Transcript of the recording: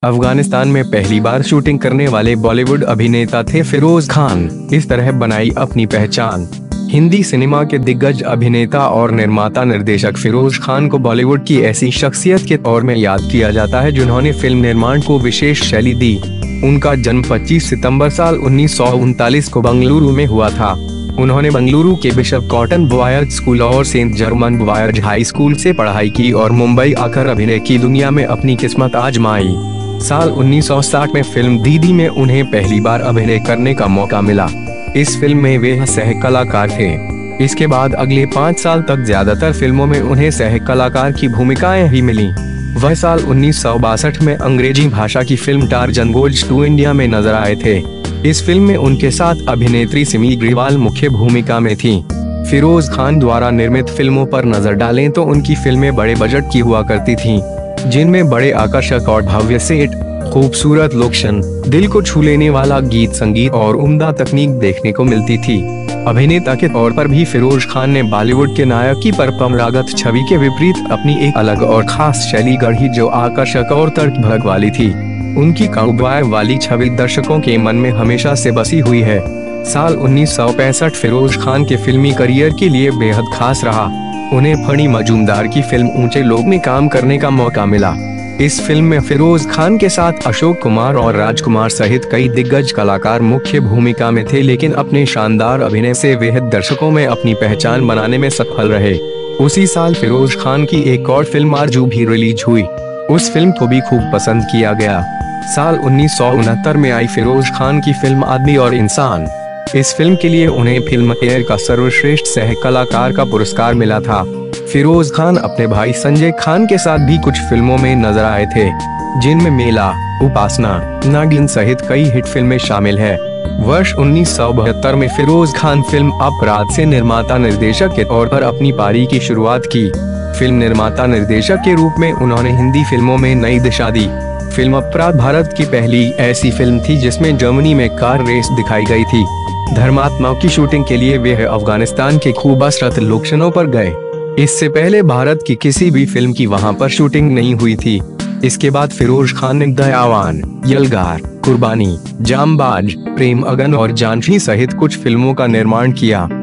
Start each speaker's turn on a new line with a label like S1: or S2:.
S1: अफगानिस्तान में पहली बार शूटिंग करने वाले बॉलीवुड अभिनेता थे फिरोज खान। इस तरह बनाई अपनी पहचान। हिंदी सिनेमा के दिग्गज अभिनेता और निर्माता निर्देशक फिरोज खान को बॉलीवुड की ऐसी शख्सियत के तौर में याद किया जाता है जिन्होंने फिल्म निर्माण को विशेष शैली दी। उनका जन्म 25 सितंबर साल 1939 को बंगलुरु में हुआ था। उन्होंने बंगलुरु के बिशप कॉटन बॉयज स्कूल और Saint German Boys High School से पढ़ाई की और मुंबई आकर अभिनय की दुनिया में अपनी किस्मत आजमाई। साल 1960 में फिल्म दीदी में उन्हें पहली बार अभिनय करने का मौका मिला। इस फिल्म में वे सह कलाकार थे। इसके बाद अगले 5 साल तक ज्यादातर फिल्मों में उन्हें सह कलाकार की भूमिकाएं ही मिली। वह साल 1962 में अंग्रेजी भाषा की film Tarzan Goes to India में नजर आए थे। इस फिल्म में उनके साथ अभिनेत्री सिमी ग्रेवाल मुख्य भूमिका में थी। फिरोज खान द्वारा निर्मित फिल्मों पर नजर डालें तो उनकी फिल्में बड़े बजट की हुआ करती थीं, जिनमें बड़े आकर्षक और भव्य सेट, खूबसूरत लोकेशन, दिल को छू लेने वाला गीत संगीत और उम्दा तकनीक देखने को मिलती थी। अभिनेता के तौर पर भी फिरोज खान ने बॉलीवुड के नायक की परंपरागत छवि के विपरीत अपनी एक अलग और खास शैली गढ़ी जो आकर्षक और तर्कभंग वाली थी। उनकी काउबॉय वाली छवि दर्शकों के मन में हमेशा से बसी हुई है। साल 1965 फिरोज खान के फिल्मी करियर के लिए बेहद खास रहा। उन्हें फणी मजूमदार की फिल्म ऊंचे लोग में काम करने का मौका मिला। इस फिल्म में फिरोज खान के साथ अशोक कुमार और राजकुमार सहित कई दिग्गज कलाकार मुख्य भूमिका में थे, लेकिन अपने शानदार अभिनय से वे दर्शकों में अपनी पहचान बनाने में सफल रहे। उसी साल फिरोज खान की एक और फिल्म आरजू भी रिलीज हुई। उस फिल्म को भी खूब पसंद किया गया। साल 1969 में आई फिरोज खान की फिल्म आदमी और इंसान। इस फिल्म के लिए उन्हें फिल्म फेयर का सर्वश्रेष्ठ सह कलाकार का पुरस्कार मिला था। फिरोज खान अपने भाई संजय खान के साथ भी कुछ फिल्मों में नजर आए थे, जिनमें मेला, उपासना, नागिन सहित कई हिट फिल्में शामिल है। वर्ष 1972 में फिरोज खान फिल्म अपराध से निर्माता निर्देशक के तौर पर अपनी पारी की शुरुआत की। फिल्म निर्माता निर्देशक के रूप में उन्होंने हिंदी फिल्मों में नई दिशा दी। फिल्म अपराध भारत की पहली ऐसी फिल्म थी जिसमें जर्मनी में कार रेस दिखाई गई थी। धर्मात्मा की शूटिंग के लिए वे अफगानिस्तान के खूबसूरत लोकेशनों पर गए। इससे पहले भारत की किसी भी फिल्म की वहां पर शूटिंग नहीं हुई थी। इसके बाद फिरोज खान ने दयावान, यलगार, कुर्बानी, जामबाज, प्रेम अगन और जानवी सहित कुछ फिल्मों का निर्माण किया।